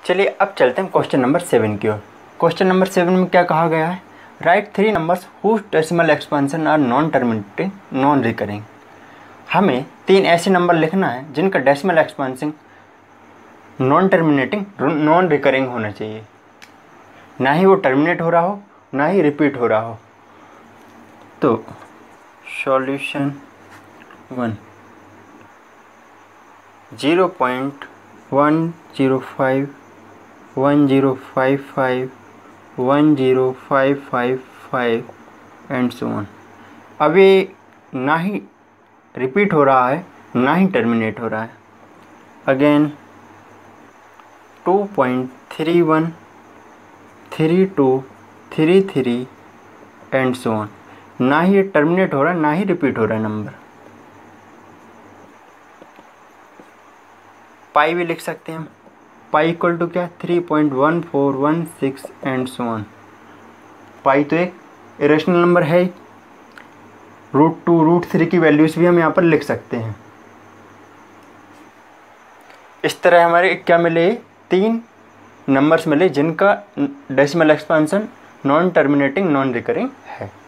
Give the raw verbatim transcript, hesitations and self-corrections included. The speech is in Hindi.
चलिए अब चलते हैं क्वेश्चन नंबर सेवन की ओर। क्वेश्चन नंबर सेवन में क्या कहा गया है, write three numbers whose decimal expansion are non terminating non recurring. हमें तीन ऐसे नंबर लिखना है जिनका decimal expansion non terminating non recurring होना चाहिए, ना ही वो टर्मिनेट हो रहा हो ना ही रिपीट हो रहा हो। तो solution one, zero point one zero five, one zero five five, one zero five five five and so on. अब ये ना ही रिपीट हो रहा है ना ही टर्मिनेट हो रहा है। Again two point three one, three two, three three and so on, ना ही ये टर्मिनेट हो रहा है ना ही रिपीट हो रहा है नंबर। पाई भी लिख सकते हैं हम, पाई इक्वल टू क्या, three point one four one six and so on. Pi तो एक इरेशनल नंबर है ही, रूट टू रूट थ्री की वैल्यूज़ भी हम यहाँ पर लिख सकते हैं। इस तरह हमारे क्या मिले, तीन नंबर्स मिले जिनका decimal expansion non terminating non recurring है।